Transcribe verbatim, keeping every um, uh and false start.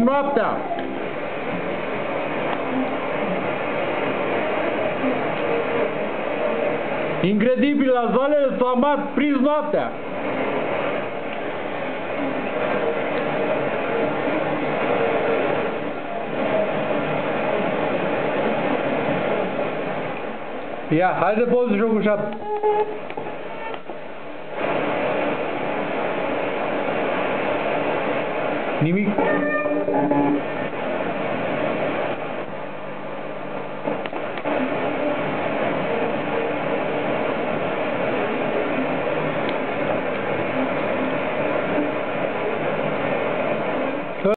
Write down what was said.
noaptea. Incredibil, la zoalele s-au amat prins noaptea. Ia, hai de poză jocul șapte. Nimic.